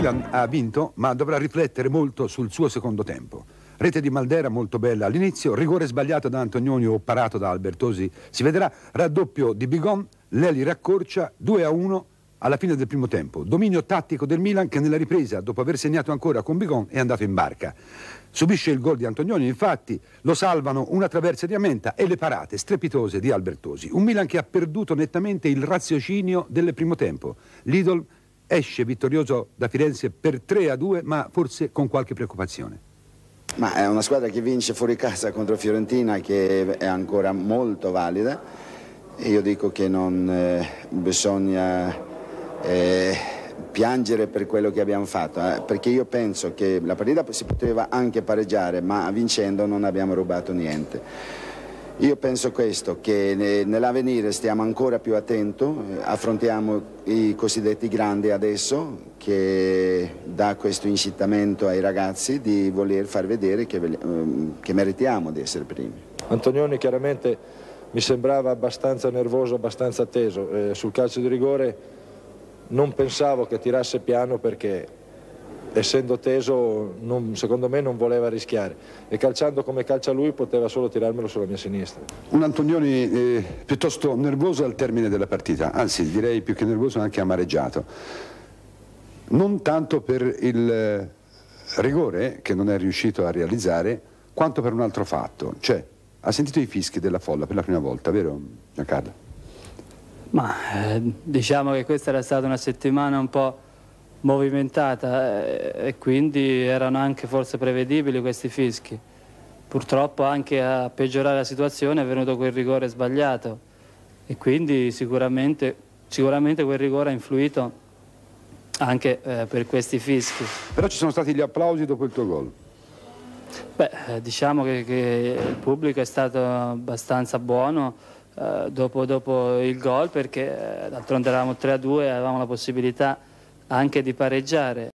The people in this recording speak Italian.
Milan ha vinto, ma dovrà riflettere molto sul suo secondo tempo. Rete di Maldera molto bella all'inizio, rigore sbagliato da Antonioni o parato da Albertosi. Si vedrà raddoppio di Bigon, Lely raccorcia 2-1 alla fine del primo tempo. Dominio tattico del Milan che nella ripresa, dopo aver segnato ancora con Bigon, è andato in barca. Subisce il gol di Antonioni, infatti lo salvano una traversa di Amenta e le parate strepitose di Albertosi. Un Milan che ha perduto nettamente il raziocinio del primo tempo. Lidl esce vittorioso da Firenze per 3-2, ma forse con qualche preoccupazione. Ma è una squadra che vince fuori casa contro Fiorentina, che è ancora molto valida. E io dico che non bisogna piangere per quello che abbiamo fatto, perché io penso che la partita si poteva anche pareggiare, ma vincendo non abbiamo rubato niente. Io penso questo, che nell'avvenire stiamo ancora più attenti, affrontiamo i cosiddetti grandi adesso, che dà questo incitamento ai ragazzi di voler far vedere che meritiamo di essere primi. Antonioni chiaramente mi sembrava abbastanza nervoso, abbastanza teso. Sul calcio di rigore non pensavo che tirasse piano perché, essendo teso, secondo me non voleva rischiare, e calciando come calcia lui poteva solo tirarmelo sulla mia sinistra. Un Antonioni piuttosto nervoso al termine della partita, anzi direi più che nervoso anche amareggiato. Non tanto per il rigore che non è riuscito a realizzare, quanto per un altro fatto, cioè ha sentito i fischi della folla per la prima volta, vero Giancarlo? Ma diciamo che questa era stata una settimana un po' movimentata e quindi erano anche forse prevedibili questi fischi. Purtroppo anche a peggiorare la situazione è venuto quel rigore sbagliato e quindi sicuramente quel rigore ha influito anche per questi fischi. Però ci sono stati gli applausi dopo il tuo gol. Beh, diciamo che il pubblico è stato abbastanza buono dopo il gol, perché d'altronde eravamo 3-2 e avevamo la possibilità anche di pareggiare.